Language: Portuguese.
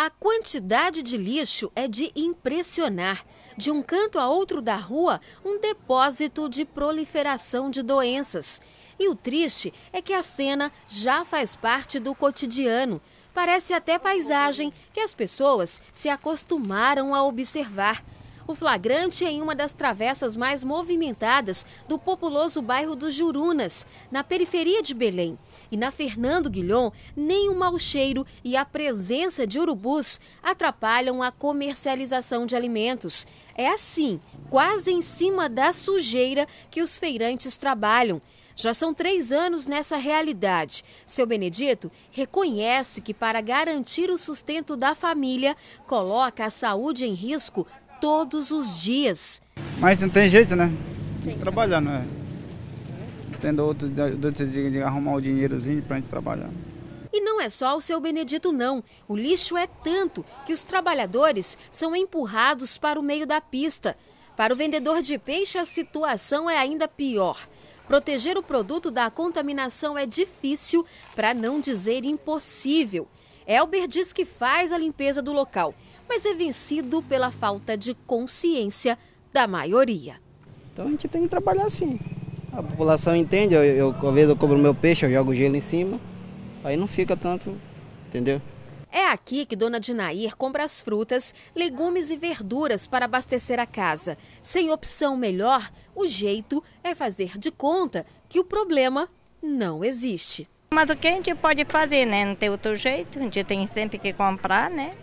A quantidade de lixo é de impressionar. De um canto a outro da rua, um depósito de proliferação de doenças. E o triste é que a cena já faz parte do cotidiano. Parece até paisagem que as pessoas se acostumaram a observar. O flagrante é em uma das travessas mais movimentadas do populoso bairro dos Jurunas, na periferia de Belém. E na Fernando Guilhom, nem o mau cheiro e a presença de urubus atrapalham a comercialização de alimentos. É assim, quase em cima da sujeira, que os feirantes trabalham. Já são 3 anos nessa realidade. Seu Benedito reconhece que, para garantir o sustento da família, coloca a saúde em risco todos os dias. Mas não tem jeito, né? Tem que trabalhar, né? Tendo outros de arrumar o dinheirozinho pra gente trabalhar. E não é só o seu Benedito, não. O lixo é tanto que os trabalhadores são empurrados para o meio da pista. Para o vendedor de peixe, a situação é ainda pior. Proteger o produto da contaminação é difícil, para não dizer impossível. Elber diz que faz a limpeza do local, mas é vencido pela falta de consciência da maioria. Então a gente tem que trabalhar assim. A população entende, às vezes eu cobro meu peixe, eu jogo gelo em cima, aí não fica tanto, entendeu? É aqui que Dona Dinair compra as frutas, legumes e verduras para abastecer a casa. Sem opção melhor, o jeito é fazer de conta que o problema não existe. Mas o que a gente pode fazer, né? Não tem outro jeito, a gente tem sempre que comprar, né?